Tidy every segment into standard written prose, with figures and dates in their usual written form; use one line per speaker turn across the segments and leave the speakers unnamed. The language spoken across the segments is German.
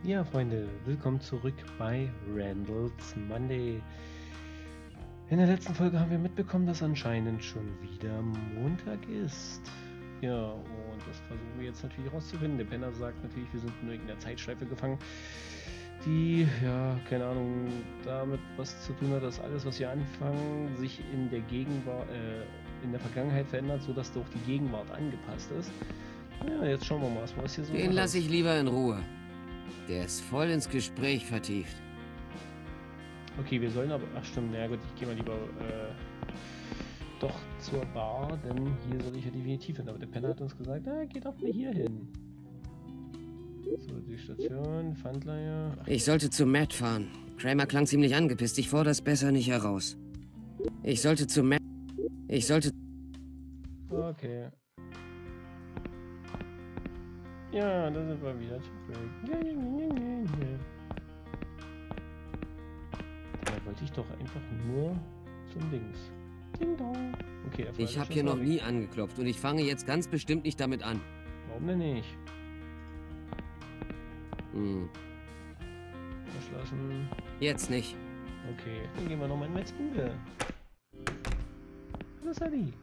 Ja, Freunde, willkommen zurück bei Randall's Monday. In der letzten Folge haben wir mitbekommen, dass anscheinend schon wieder Montag ist. Ja, und das versuchen wir jetzt natürlich rauszufinden. Der Penner sagt natürlich, wir sind in irgendeiner Zeitschleife gefangen, die, ja, keine Ahnung, damit was zu tun hat, dass alles, was wir anfangen, sich in der Gegenwart, in der Vergangenheit verändert, sodass doch die Gegenwart angepasst ist. Ja, jetzt schauen wir mal, was hier so
Den lasse ich lieber in Ruhe. Der ist voll ins Gespräch vertieft.
Okay, wir sollen aber... Ach stimmt, na gut, ich gehe mal lieber doch zur Bar, denn hier soll ich ja definitiv hin. Aber der Penner hat uns gesagt, geht doch mal hier hin. So, die Station, Pfandleihe...
Ich sollte zu Matt fahren. Kramer klang ziemlich angepisst. Ich fordere es besser nicht heraus. Ich sollte zu Matt...
Okay. Ja, da sind wir wieder zurück. Da wollte ich doch einfach nur zum Dings. Ding dong. Okay,
ich habe hier noch nie angeklopft und ich fange jetzt ganz bestimmt nicht damit an.
Warum denn nicht? Verschlossen.
Jetzt nicht.
Okay, dann gehen wir nochmal in Metz Bude. Was ist Sally?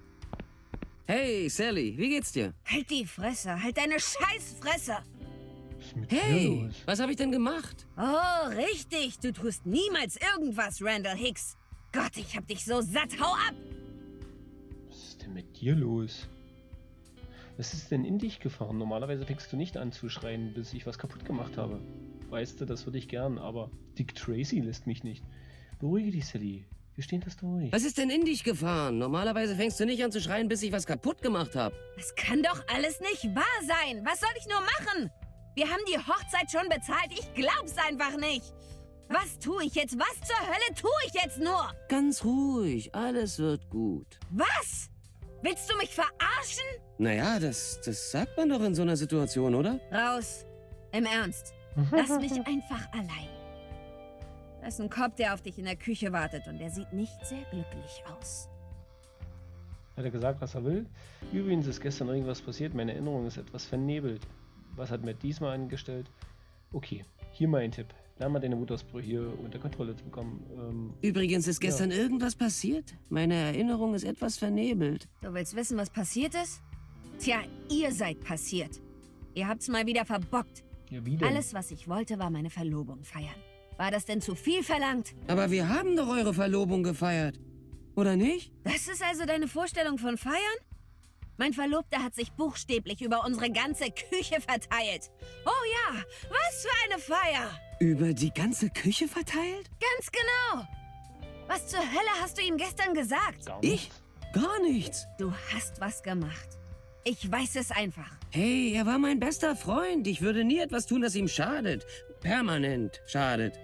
Hey, Sally, wie geht's dir?
Halt die Fresse, halt deine Scheißfresse!
Was ist mit dir
Hey,
los?
was habe ich denn gemacht?
Oh, richtig, du tust niemals irgendwas, Randall Hicks. Gott, ich hab dich so satt, hau ab!
Was ist denn mit dir los? Was ist denn in dich gefahren? Normalerweise fängst du nicht an zu schreien, bis ich was kaputt gemacht habe. Weißt du, das würde ich gern, aber Dick Tracy lässt mich nicht. Beruhige dich, Sally. Wir stehen das durch.
Was ist denn in dich gefahren? Normalerweise fängst du nicht an zu schreien, bis ich was kaputt gemacht habe.
Das kann doch alles nicht wahr sein! Was soll ich nur machen? Wir haben die Hochzeit schon bezahlt, ich glaub's einfach nicht! Was tue ich jetzt? Was zur Hölle tue ich jetzt nur?
Ganz ruhig, alles wird gut.
Was? Willst du mich verarschen?
Naja, das sagt man doch in so einer Situation, oder?
Raus. Im Ernst. Lass mich einfach allein. Da ist ein Cop, der auf dich in der Küche wartet und der sieht nicht sehr glücklich aus.
Hat er gesagt, was er will? Übrigens ist gestern irgendwas passiert, meine Erinnerung ist etwas vernebelt. Was hat Matt diesmal angestellt? Okay, hier mein Tipp. Lern mal deine Wutausbrüche unter Kontrolle zu bekommen.
Übrigens ist gestern irgendwas passiert. Meine Erinnerung ist etwas vernebelt.
Du willst wissen, was passiert ist? Tja, ihr seid passiert. Ihr habt's mal wieder verbockt.
Ja, wie denn?
Alles, was ich wollte, war meine Verlobung feiern. War das denn zu viel verlangt?
Aber wir haben doch eure Verlobung gefeiert. Oder nicht?
Das ist also deine Vorstellung von feiern? Mein Verlobter hat sich buchstäblich über unsere ganze Küche verteilt. Oh ja, was für eine Feier!
Über die ganze Küche verteilt?
Ganz genau! Was zur Hölle hast du ihm gestern gesagt?
Gar
Ich?
nichts.
Gar nichts.
Du hast was gemacht. Ich weiß es einfach.
Hey, er war mein bester Freund. Ich würde nie etwas tun, das ihm schadet. Permanent schadet.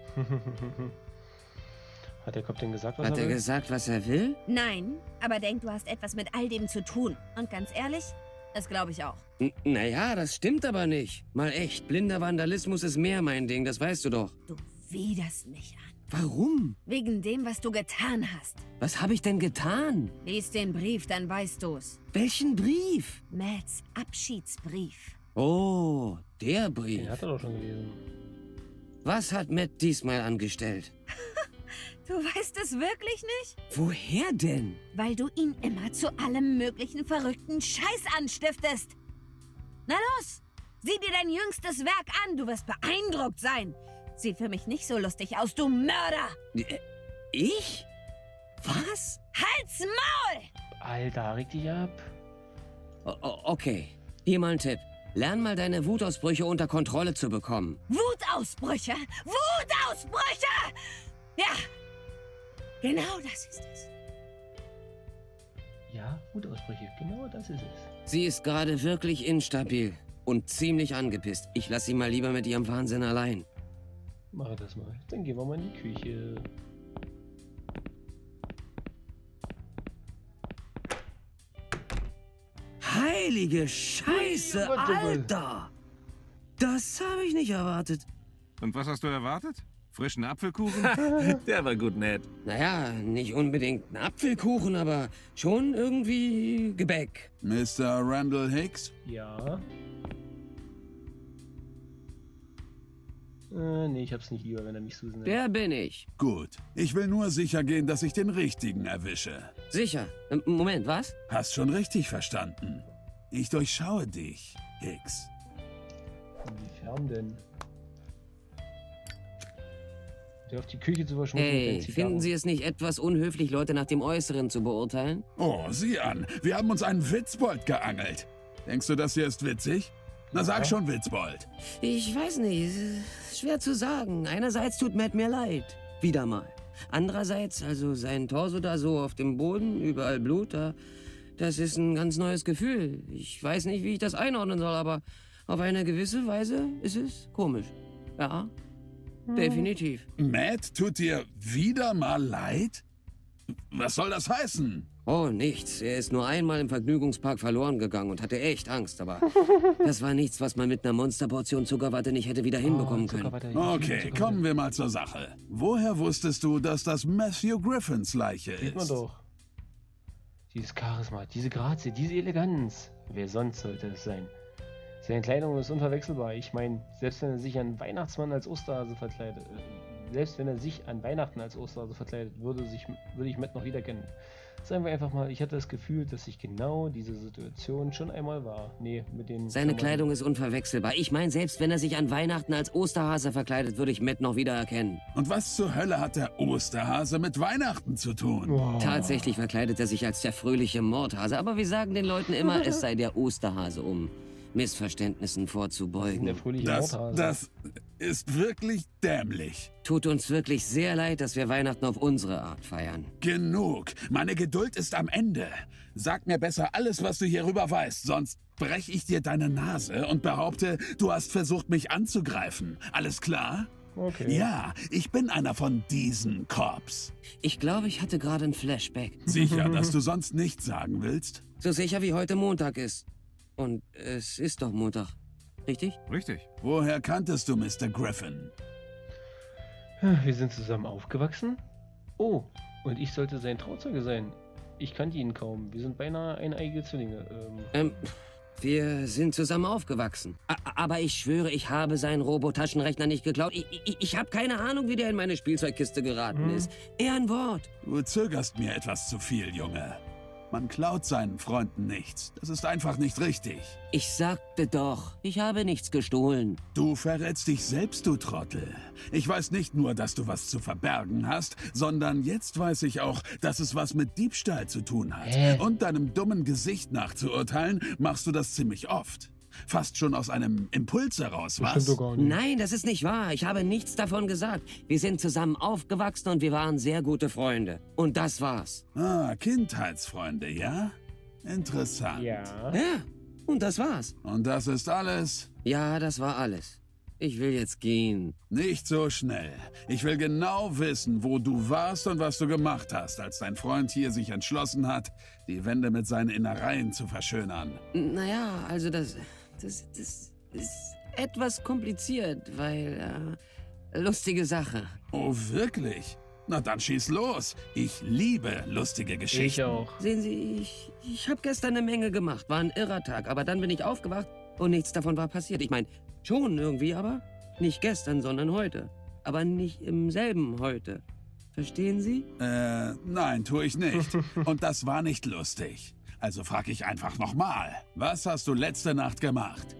Hat der Kopf denn gesagt, was
Hat er
will?
gesagt, was er will?
Nein, aber denk, du hast etwas mit all dem zu tun. Und ganz ehrlich, das glaube ich auch.
Naja, das stimmt aber nicht. Mal echt, blinder Vandalismus ist mehr mein Ding, das weißt du doch.
Du widerst mich an.
Warum?
Wegen dem, was du getan hast.
Was habe ich denn getan?
Lies den Brief, dann weißt du's.
Welchen Brief?
Matts Abschiedsbrief.
Oh, der
Den
Brief.
hat er doch schon gelesen.
Was hat Matt diesmal angestellt?
Du weißt es wirklich nicht?
Woher denn?
Weil du ihn immer zu allem möglichen verrückten Scheiß anstiftest. Na los, sieh dir dein jüngstes Werk an, du wirst beeindruckt sein. Sieht für mich nicht so lustig aus, du Mörder.
Ich? Was?
Halt's Maul!
Alter, reg dich ab.
Okay, hier mal ein Tipp. Lern mal deine Wutausbrüche unter Kontrolle zu bekommen.
Wutausbrüche! Wutausbrüche! Ja, genau das ist es.
Ja, Wutausbrüche, genau das ist es.
Sie ist gerade wirklich instabil und ziemlich angepisst. Ich lasse sie mal lieber mit ihrem Wahnsinn allein.
Mach das mal. Dann gehen wir mal in die Küche.
Heilige Scheiße, Alter! Das habe ich nicht erwartet.
Und was hast du erwartet? Frischen Apfelkuchen? Der war gut nett.
Naja, nicht unbedingt ein Apfelkuchen, aber schon irgendwie Gebäck.
Mr. Randall Hicks?
Ja. Nee, ich hab's nicht lieber, wenn er mich Susan nennt.
Der bin ich.
Gut. Ich will nur sicher gehen, dass ich den richtigen erwische.
Sicher. Moment, was?
Hast schon richtig verstanden. Ich durchschaue dich, Hicks.
Inwiefern denn? Der auf die Küche zu verschmutzen.
Hey, finden Sie es nicht etwas unhöflich, Leute nach dem Äußeren zu beurteilen?
Oh, sieh an. Wir haben uns einen Witzbold geangelt. Denkst du, das hier ist witzig? Na, sag schon, Witzbold.
Ich weiß nicht. Schwer zu sagen. Einerseits tut Matt mir leid. Wieder mal. Andererseits, also sein Torso da so auf dem Boden, überall Blut, das ist ein ganz neues Gefühl. Ich weiß nicht, wie ich das einordnen soll, aber auf eine gewisse Weise ist es komisch. Ja, definitiv.
Matt tut dir wieder mal leid? Was soll das heißen?
Oh, nichts. Er ist nur einmal im Vergnügungspark verloren gegangen und hatte echt Angst, aber das war nichts, was man mit einer Monsterportion Zuckerwatte nicht hätte wieder hinbekommen können.
Okay, kommen wir mal zur Sache. Woher wusstest du, dass das Matthew Griffins Leiche
Sieht man
ist?
doch. Dieses Charisma, diese Grazie, diese Eleganz. Wer sonst sollte es sein? Seine Kleidung ist unverwechselbar. Ich meine, selbst wenn er sich an Weihnachtsmann als Osterhase verkleidet, selbst wenn er sich an Weihnachten als Osterhase verkleidet, würde ich Matt noch wiedererkennen. Sagen wir einfach mal, ich hatte das Gefühl, dass ich genau diese Situation schon einmal war. Nee, mit den...
Seine Kleidung ist unverwechselbar. Ich meine, selbst wenn er sich an Weihnachten als Osterhase verkleidet, würde ich Matt noch wiedererkennen.
Und was zur Hölle hat der Osterhase mit Weihnachten zu tun?
Wow.
Tatsächlich verkleidet er sich als der fröhliche Mordhase, aber wir sagen den Leuten immer, es sei der Osterhase, um Missverständnissen vorzubeugen.
Der fröhliche
Das
Mordhase.
ist wirklich dämlich.
Tut uns wirklich sehr leid, dass wir Weihnachten auf unsere Art feiern.
Genug. Meine Geduld ist am Ende. Sag mir besser alles, was du hierüber weißt, sonst breche ich dir deine Nase und behaupte, du hast versucht, mich anzugreifen. Alles klar?
Okay.
Ja, ich bin einer von diesen Cops.
Ich glaube, ich hatte gerade ein Flashback.
Sicher, dass du sonst nichts sagen willst?
So sicher wie heute Montag ist. Und es ist doch Montag. Richtig?
Richtig.
Woher kanntest du Mr. Griffin?
Wir sind zusammen aufgewachsen. Oh, und ich sollte sein Trauzeuge sein. Ich kannte ihn kaum. Wir sind beinahe eineige Zwillinge.
Wir sind zusammen aufgewachsen. Aber ich schwöre, ich habe seinen Robotaschenrechner nicht geklaut. Ich habe keine Ahnung, wie der in meine Spielzeugkiste geraten ist. Eher ein Wort.
Du zögerst mir etwas zu viel, Junge. Man klaut seinen Freunden nichts. Das ist einfach nicht richtig.
Ich sagte doch, ich habe nichts gestohlen.
Du verrätst dich selbst, du Trottel. Ich weiß nicht nur, dass du was zu verbergen hast, sondern jetzt weiß ich auch, dass es was mit Diebstahl zu tun hat. Und deinem dummen Gesicht nachzuurteilen, machst du das ziemlich oft. Fast schon aus einem Impuls heraus, was?
Stimmt doch gar nicht.
Nein, das ist nicht wahr. Ich habe nichts davon gesagt. Wir sind zusammen aufgewachsen und wir waren sehr gute Freunde. Und das war's.
Ah, Kindheitsfreunde, ja? Interessant.
Ja.
Ja, und das war's.
Und das ist alles?
Ja, das war alles. Ich will jetzt gehen.
Nicht so schnell. Ich will genau wissen, wo du warst und was du gemacht hast, als dein Freund hier sich entschlossen hat, die Wände mit seinen Innereien zu verschönern.
Naja, also das ist etwas kompliziert, weil, lustige Sache.
Oh, wirklich? Na dann schieß los. Ich liebe lustige Geschichten.
Ich auch.
Sehen Sie, ich habe gestern eine Menge gemacht. War ein irrer Tag, aber dann bin ich aufgewacht und nichts davon war passiert. Ich meine, schon irgendwie, aber nicht gestern, sondern heute. Aber nicht im selben heute. Verstehen Sie?
Nein, tue ich nicht. Und das war nicht lustig. Also frag ich einfach nochmal. Was hast du letzte Nacht gemacht?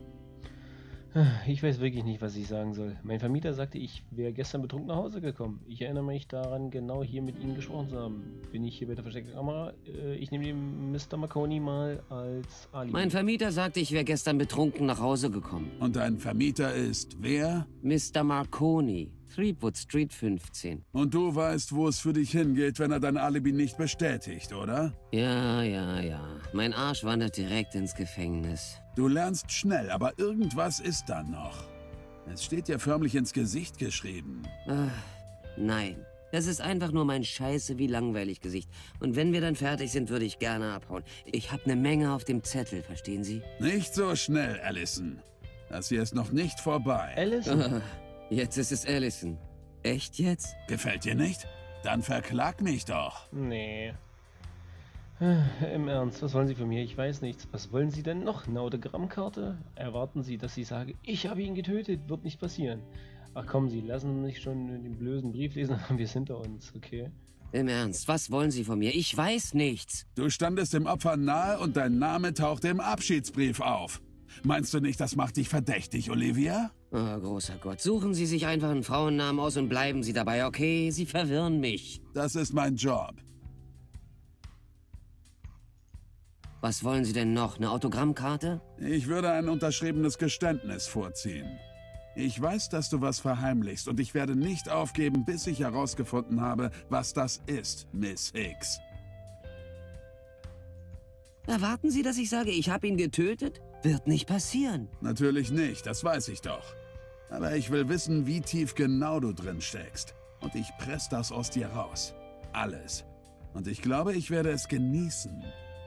Ich weiß wirklich nicht, was ich sagen soll. Mein Vermieter sagte, ich wäre gestern betrunken nach Hause gekommen. Ich erinnere mich daran, genau hier mit Ihnen gesprochen zu haben. Bin ich hier bei der versteckten Kamera? Ich nehme den Mr. Marconi mal als Alibi.
Mein Vermieter sagte, ich wäre gestern betrunken nach Hause gekommen.
Und dein Vermieter ist wer?
Mr. Marconi, Threepwood Street 15.
Und du weißt, wo es für dich hingeht, wenn er dein Alibi nicht bestätigt, oder?
Ja. Mein Arsch wandert direkt ins Gefängnis.
Du lernst schnell, aber irgendwas ist da noch. Es steht dir förmlich ins Gesicht geschrieben.
Nein. Das ist einfach nur mein scheiße wie langweilig Gesicht. Und wenn wir dann fertig sind, würde ich gerne abhauen. Ich habe eine Menge auf dem Zettel, verstehen Sie?
Nicht so schnell, Allison. Das hier ist noch nicht vorbei.
Alice?
Jetzt ist es Allison. Echt jetzt?
Gefällt dir nicht? Dann verklag mich doch.
Nee. Im Ernst, was wollen Sie von mir? Ich weiß nichts. Was wollen Sie denn noch? Eine Autogrammkarte? Erwarten Sie, dass ich sage, ich habe ihn getötet? Wird nicht passieren. Ach kommen Sie, lassen Sie mich schon den blöden Brief lesen, dann haben wir es hinter uns, okay?
Im Ernst, was wollen Sie von mir? Ich weiß nichts.
Du standest dem Opfer nahe und dein Name tauchte im Abschiedsbrief auf. Meinst du nicht, das macht dich verdächtig, Olivia?
Oh, großer Gott, suchen Sie sich einfach einen Frauennamen aus und bleiben Sie dabei, okay? Sie verwirren mich.
Das ist mein Job.
Was wollen Sie denn noch? Eine Autogrammkarte?
Ich würde ein unterschriebenes Geständnis vorziehen. Ich weiß, dass du was verheimlichst und ich werde nicht aufgeben, bis ich herausgefunden habe, was das ist, Miss Hicks.
Erwarten Sie, dass ich sage, ich habe ihn getötet? Wird nicht passieren.
Natürlich nicht, das weiß ich doch. Aber ich will wissen, wie tief genau du drin steckst. Und ich presse das aus dir raus. Alles. Und ich glaube, ich werde es genießen.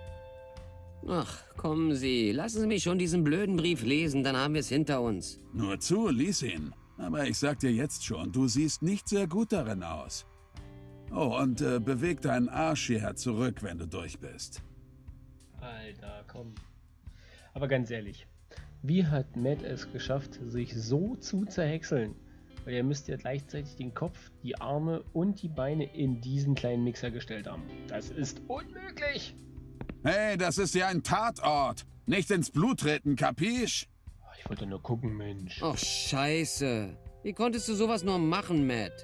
Ach, kommen Sie, lassen Sie mich schon diesen blöden Brief lesen, dann haben wir es hinter uns.
Nur zu, lies ihn. Aber ich sag dir jetzt schon, du siehst nicht sehr gut darin aus. Oh, und beweg deinen Arsch hierher zurück, wenn du durch bist.
Alter, komm. Aber ganz ehrlich, wie hat Matt es geschafft, sich so zu zerhäckseln? Weil er müsste ja gleichzeitig den Kopf, die Arme und die Beine in diesen kleinen Mixer gestellt haben. Das ist unmöglich!
Hey, das ist ja ein Tatort. Nicht ins Blut treten, kapisch?
Ich wollte nur gucken, Mensch.
Oh, scheiße. Wie konntest du sowas nur machen, Matt?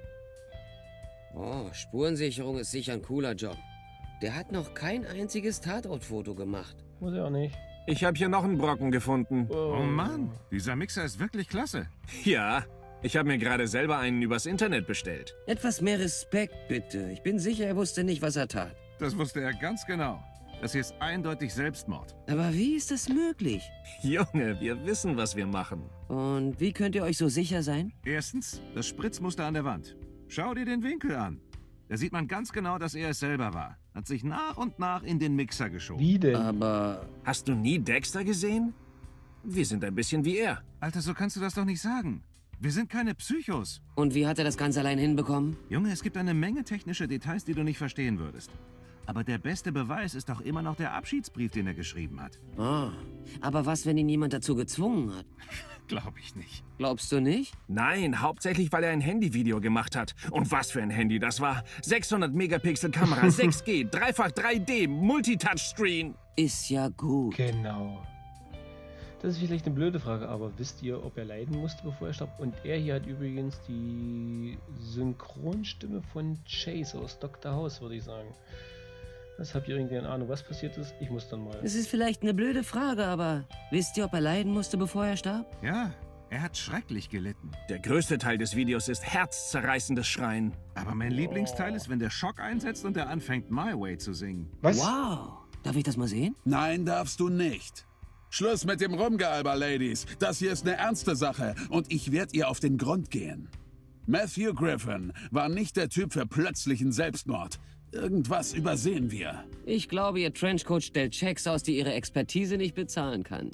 Oh, Spurensicherung ist sicher ein cooler Job. Der hat noch kein einziges Tatortfoto gemacht.
Muss er auch nicht.
Ich habe hier noch einen Brocken gefunden.
Oh
Mann, dieser Mixer ist wirklich klasse. Ja, ich habe mir gerade selber einen übers Internet bestellt.
Etwas mehr Respekt, bitte. Ich bin sicher, er wusste nicht, was er tat.
Das wusste er ganz genau. Das hier ist eindeutig Selbstmord.
Aber wie ist das möglich?
Junge, wir wissen, was wir machen.
Und wie könnt ihr euch so sicher sein?
Erstens, das Spritzmuster an der Wand. Schau dir den Winkel an. Da sieht man ganz genau, dass er es selber war. Hat sich nach und nach in den Mixer geschoben.
Wie denn?
Aber...
Hast du nie Dexter gesehen? Wir sind ein bisschen wie er. Alter, so kannst du das doch nicht sagen. Wir sind keine Psychos.
Und wie hat er das Ganze allein hinbekommen?
Junge, es gibt eine Menge technische Details, die du nicht verstehen würdest. Aber der beste Beweis ist doch immer noch der Abschiedsbrief, den er geschrieben hat.
Ah, aber was, wenn ihn jemand dazu gezwungen hat?
Glaube ich nicht.
Glaubst du nicht?
Nein, hauptsächlich, weil er ein Handyvideo gemacht hat. Und was für ein Handy das war. 600 Megapixel Kamera, 6G, dreifach 3D, Multitouchscreen.
Ist ja gut.
Genau. Das ist vielleicht eine blöde Frage, aber wisst ihr, ob er leiden musste, bevor er starb? Und er hier hat übrigens die Synchronstimme von Chase aus Dr. House, würde ich sagen. Was habt ihr irgendwie eine Ahnung, was passiert ist? Ich muss dann mal.
Es ist vielleicht eine blöde Frage, aber wisst ihr, ob er leiden musste, bevor er starb?
Ja, er hat schrecklich gelitten. Der größte Teil des Videos ist herzzerreißendes Schreien. Aber mein Lieblingsteil ist, wenn der Schock einsetzt und er anfängt, My Way zu singen.
Was?
Wow. Darf ich das mal sehen?
Nein, darfst du nicht. Schluss mit dem Rumgealber, Ladies. Das hier ist eine ernste Sache und ich werde ihr auf den Grund gehen. Matthew Griffin war nicht der Typ für plötzlichen Selbstmord. Irgendwas übersehen wir.
Ich glaube, ihr Trenchcoat stellt Checks aus, die ihre Expertise nicht bezahlen kann.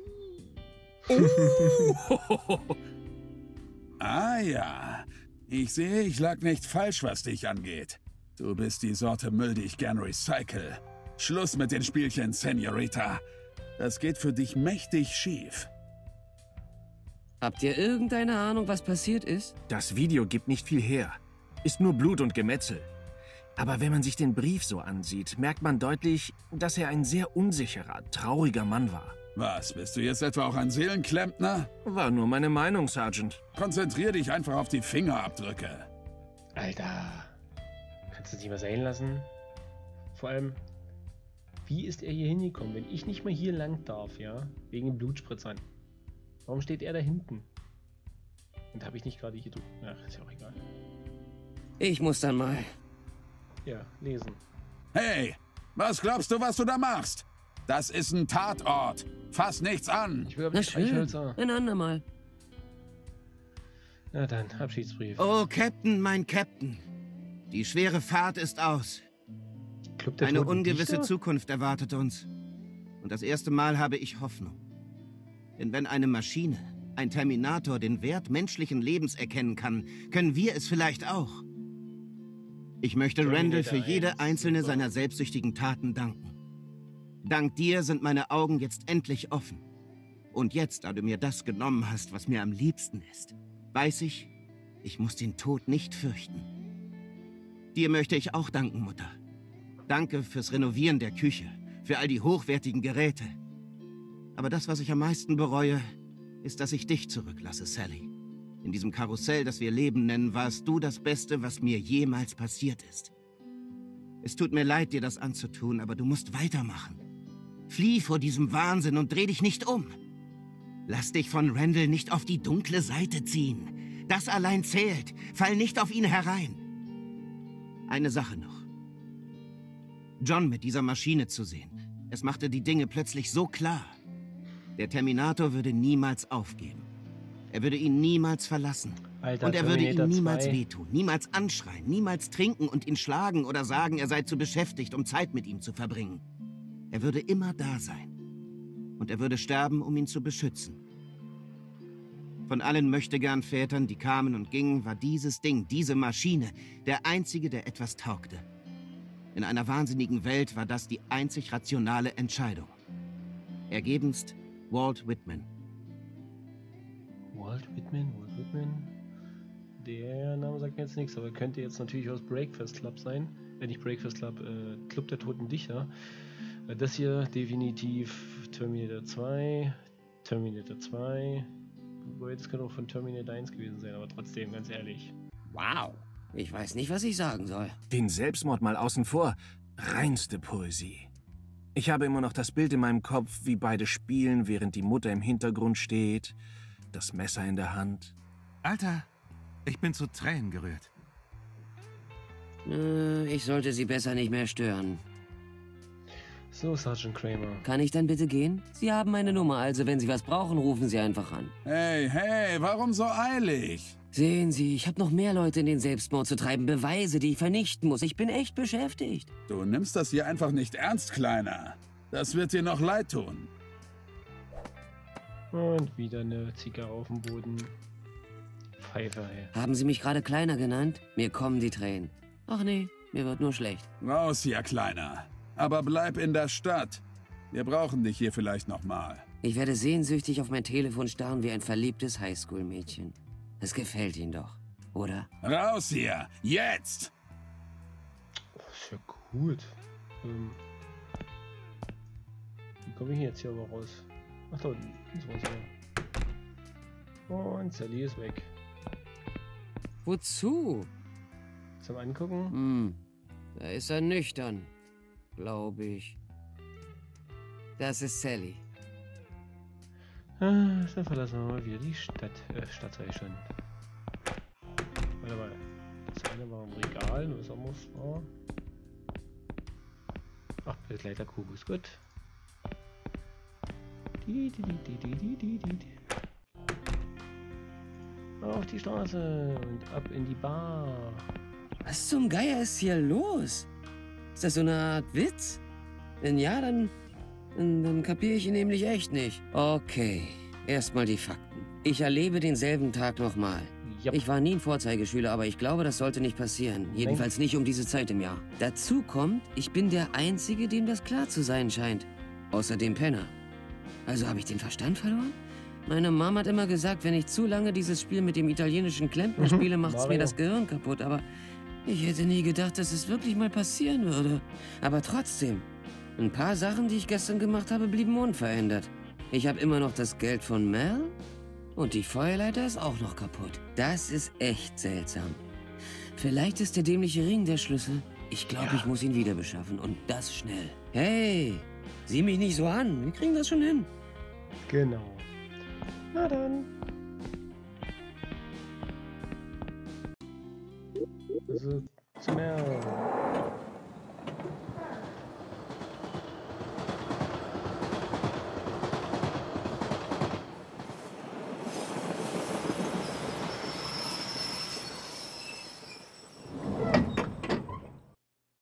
Ah ja, ich sehe, ich lag nicht falsch, was dich angeht. Du bist die Sorte Müll, die ich gern recycle. Schluss mit den Spielchen, Senorita. Das geht für dich mächtig schief.
Habt ihr irgendeine Ahnung, was passiert ist?
Das Video gibt nicht viel her. Ist nur Blut und Gemetzel. Aber wenn man sich den Brief so ansieht, merkt man deutlich, dass er ein sehr unsicherer, trauriger Mann war.
Was, bist du jetzt etwa auch ein Seelenklempner?
War nur meine Meinung, Sergeant.
Konzentrier dich einfach auf die Fingerabdrücke.
Alter. Kannst du dich mal sein lassen? Vor allem, wie ist er hier hingekommen, wenn ich nicht mal hier lang darf, ja? Wegen den Blutspritzern. Warum steht er da hinten? Und habe ich nicht gerade hier drüben? Ach, ist ja auch egal.
Ich muss dann mal.
Ja, lesen.
Hey, was glaubst du, was du da machst? Das ist ein Tatort. Fass nichts an.
Ich will aber
Na
die
schön,
Streichhölzer.
ein andermal.
Na dann, Abschiedsbrief.
Oh, Captain, mein Captain. Die schwere Fahrt ist aus.
Club der
Eine
Toten
ungewisse
Dichter?
Zukunft erwartet uns. Und das erste Mal habe ich Hoffnung. Denn wenn eine Maschine, ein Terminator, den Wert menschlichen Lebens erkennen kann, können wir es vielleicht auch. Ich möchte Randall für
Terminator
jede
1,
einzelne
super.
seiner selbstsüchtigen Taten danken. Dank dir sind meine Augen jetzt endlich offen. Und jetzt, da du mir das genommen hast, was mir am liebsten ist, weiß ich, ich muss den Tod nicht fürchten. Dir möchte ich auch danken, Mutter. Danke fürs Renovieren der Küche, für all die hochwertigen Geräte. Aber das, was ich am meisten bereue, ist, dass ich dich zurücklasse, Sally. In diesem Karussell, das wir Leben nennen, warst du das Beste, was mir jemals passiert ist. Es tut mir leid, dir das anzutun, aber du musst weitermachen. Flieh vor diesem Wahnsinn und dreh dich nicht um. Lass dich von Randall nicht auf die dunkle Seite ziehen. Das allein zählt. Fall nicht auf ihn herein. Eine Sache noch. John mit dieser Maschine zu sehen. Es machte die Dinge plötzlich so klar. Der Terminator würde niemals aufgeben. Er würde ihn niemals verlassen.
Alter,
Und er würde
Terminator
ihm niemals
2.
wehtun, niemals anschreien, niemals trinken und ihn schlagen oder sagen, er sei zu beschäftigt, um Zeit mit ihm zu verbringen. Er würde immer da sein. Und er würde sterben, um ihn zu beschützen. Von allen Möchtegern-Vätern, die kamen und gingen, war dieses Ding, diese Maschine, der einzige, der etwas taugte. In einer wahnsinnigen Welt war das die einzig rationale Entscheidung. Ergebenst, Walt Whitman.
Walt Whitman. Der Name sagt mir jetzt nichts, aber könnte jetzt natürlich aus Breakfast Club sein. Nicht Breakfast Club, Club der Toten Dichter. Das hier definitiv Terminator 2. Wobei, das könnte auch von Terminator 1 gewesen sein, aber trotzdem, ganz ehrlich.
Wow. Ich weiß nicht, was ich sagen soll.
Den Selbstmord mal außen vor. Reinste Poesie. Ich habe immer noch das Bild in meinem Kopf, wie beide spielen, während die Mutter im Hintergrund steht, das Messer in der Hand.
Alter, ich bin zu Tränen gerührt.
Ich sollte Sie besser nicht mehr stören.
So, Sergeant Kramer.
Kann ich dann bitte gehen? Sie haben meine Nummer, also wenn Sie was brauchen, rufen Sie einfach an.
Hey, warum so eilig?
Sehen Sie, ich habe noch mehr Leute in den Selbstmord zu treiben, Beweise, die ich vernichten muss. Ich bin echt beschäftigt.
Du nimmst das hier einfach nicht ernst, Kleiner. Das wird dir noch leid tun.
Und wieder eine Zigarre auf dem Boden. Pfeife, ey.
Haben Sie mich gerade Kleiner genannt? Mir kommen die Tränen. Ach nee, mir wird nur schlecht.
Raus hier, Kleiner. Aber bleib in der Stadt. Wir brauchen dich hier vielleicht noch mal.
Ich werde sehnsüchtig auf mein Telefon starren wie ein verliebtes Highschool-Mädchen. Es gefällt Ihnen doch, oder?
Raus hier! Jetzt!
Ist ja gut. Wie komme ich jetzt hier aber raus? Ach, da unten. Und Sally ist weg.
Wozu?
Zum Angucken?
Da ist er nüchtern, glaube ich. Das ist Sally.
Dann verlassen wir mal wieder die Stadt. Stadt sei schon. Warte mal. Das eine war im Regal, was haben wir's? Oh. Ach, Begleiterkubus, gut. Auf die Straße und ab in die Bar.
Was zum Geier ist hier los? Ist das so eine Art Witz? Wenn ja, dann kapiere ich ihn nämlich echt nicht. Okay, erstmal die Fakten. Ich erlebe denselben Tag nochmal.
Yep.
Ich war nie ein Vorzeigeschüler, aber ich glaube, das sollte nicht passieren. Jedenfalls nicht um diese Zeit im Jahr. Dazu kommt, ich bin der Einzige, dem das klar zu sein scheint. Außer dem Penner. Also habe ich den Verstand verloren? Meine Mom hat immer gesagt, wenn ich zu lange dieses Spiel mit dem italienischen Klempner spiele, macht's mir das Gehirn kaputt. Aber ich hätte nie gedacht, dass es wirklich mal passieren würde. Aber trotzdem, ein paar Sachen, die ich gestern gemacht habe, blieben unverändert. Ich habe immer noch das Geld von Mel und die Feuerleiter ist auch noch kaputt. Das ist echt seltsam. Vielleicht ist der dämliche Ring der Schlüssel. Ich glaube, ich muss ihn wieder beschaffen und das schnell. Hey, sieh mich nicht so an. Wir kriegen das schon hin.
Genau. Na dann. Also, zum Mel.